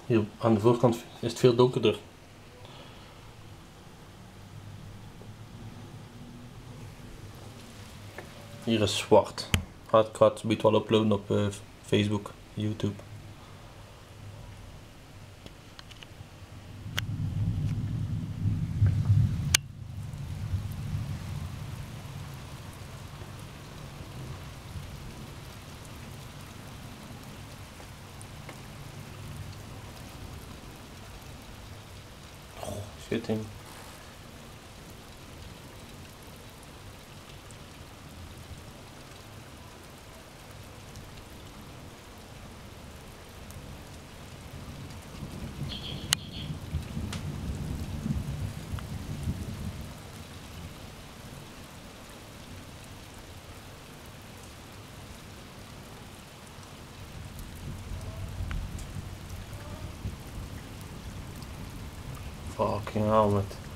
Hier aan de voorkant is het veel donkerder. Hier is zwart. Ik ga het zometeen wel uploaden op Facebook, YouTube. Schitting. Fucking hell, met.